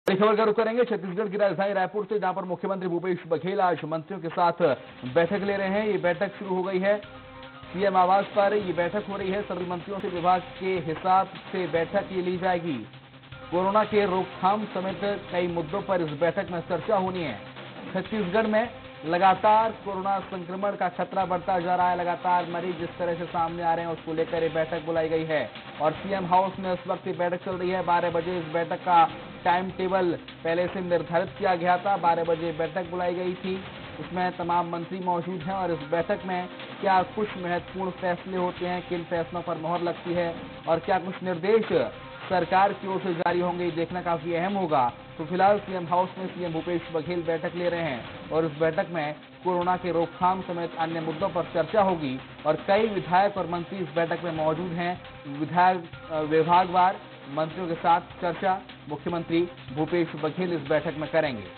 बड़ी खबर का रुख करेंगे छत्तीसगढ़ की राजधानी रायपुर से, जहां पर मुख्यमंत्री भूपेश बघेल आज मंत्रियों के साथ बैठक ले रहे हैं। ये बैठक शुरू हो गई है सीएम आवास पर। ये बैठक हो रही है, सभी मंत्रियों से विभाग के हिसाब से बैठक ये ली जाएगी। कोरोना के रोकथाम समेत कई मुद्दों पर इस बैठक में चर्चा होनी है। छत्तीसगढ़ में लगातार कोरोना संक्रमण का खतरा बढ़ता जा रहा है। लगातार मरीज जिस तरह से सामने आ रहे हैं, उसको लेकर ये बैठक बुलाई गई है और सीएम हाउस में इस वक्त ये बैठक चल रही है। 12 बजे इस बैठक का टाइम टेबल पहले से निर्धारित किया गया था। 12 बजे बैठक बुलाई गई थी, इसमें तमाम मंत्री मौजूद हैं और इस बैठक में क्या कुछ महत्वपूर्ण फैसले होते हैं, किन फैसलों पर मोहर लगती है और क्या कुछ निर्देश सरकार की ओर से जारी होंगे, ये देखना काफी अहम होगा। तो फिलहाल सीएम हाउस में सीएम भूपेश बघेल बैठक ले रहे हैं और इस बैठक में कोरोना के रोकथाम समेत अन्य मुद्दों पर चर्चा होगी और कई विधायक और मंत्री इस बैठक में मौजूद हैं। विभागवार मंत्रियों के साथ चर्चा मुख्यमंत्री भूपेश बघेल इस बैठक में करेंगे।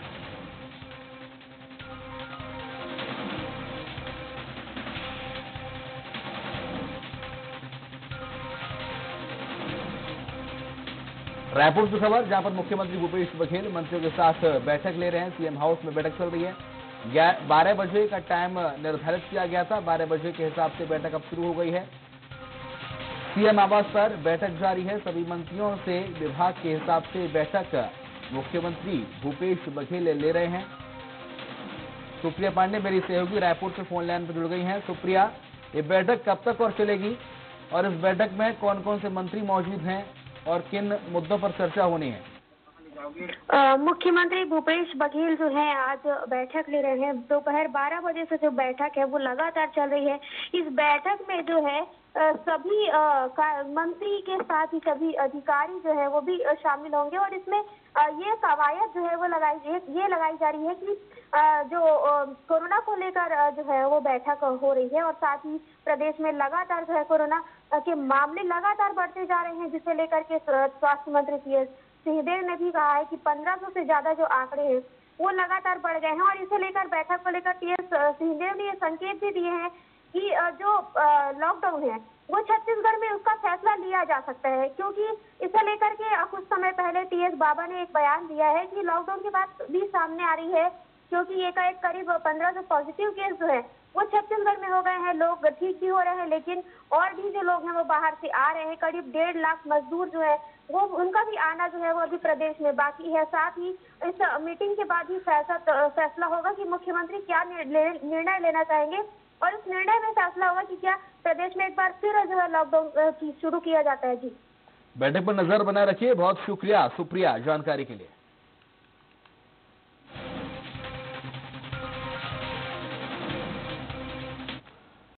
रायपुर से खबर, जहां पर मुख्यमंत्री भूपेश बघेल मंत्रियों के साथ बैठक ले रहे हैं। सीएम हाउस में बैठक चल रही है। 12 बजे का टाइम निर्धारित किया गया था। 12 बजे के हिसाब से बैठक अब शुरू हो गई है। सीएम आवास पर बैठक जारी है। सभी मंत्रियों से विभाग के हिसाब से बैठक मुख्यमंत्री भूपेश बघेल ले रहे हैं। सुप्रिया पांडे मेरी सहयोगी रायपुर से फोन लाइन पर जुड़ गई हैं। सुप्रिया, ये बैठक कब तक और चलेगी और इस बैठक में कौन कौन से मंत्री मौजूद हैं और किन मुद्दों पर चर्चा होनी है? मुख्यमंत्री भूपेश बघेल जो है आज बैठक ले रहे हैं। दोपहर 12 बजे से जो बैठक है वो लगातार चल रही है। इस बैठक में जो है सभी मंत्री के साथ ही सभी अधिकारी जो है वो भी शामिल होंगे और इसमें ये कवायद जो है वो लगाई जा रही है कि जो कोरोना को लेकर जो है वो बैठक हो रही है और साथ ही प्रदेश में लगातार जो है कोरोना के मामले लगातार बढ़ते जा रहे हैं, जिसे लेकर के स्वास्थ्य मंत्री टीएस सिंहदेव ने भी कहा है कि 1500 से ज्यादा जो आंकड़े हैं वो लगातार बढ़ गए हैं और इसे लेकर बैठक को लेकर टीएस सिंहदेव ने ये संकेत भी दिए हैं कि जो लॉकडाउन है वो छत्तीसगढ़ में उसका फैसला लिया जा सकता है, क्योंकि इसे लेकर के कुछ समय पहले टीएस बाबा ने एक बयान दिया है कि लॉकडाउन की बात भी सामने आ रही है, क्योंकि एकाएक करीब 1500 पॉजिटिव केस जो है वो छत्तीसगढ़ में हो गए हैं। लोग ठीक भी हो रहे हैं, लेकिन और भी जो लोग हैं वो बाहर से आ रहे हैं। करीब 1.5 लाख मजदूर जो है वो उनका भी आना जो है वो अभी प्रदेश में बाकी है। साथ ही इस मीटिंग के बाद ही फैसला होगा कि मुख्यमंत्री क्या निर्णय लेना चाहेंगे और इस निर्णय में फैसला होगा कि क्या प्रदेश में एक बार फिर जो है लॉकडाउन शुरू किया जाता है। जी, बैठक पर नजर बनाए रखिए। बहुत शुक्रिया सुप्रिया जानकारी के लिए।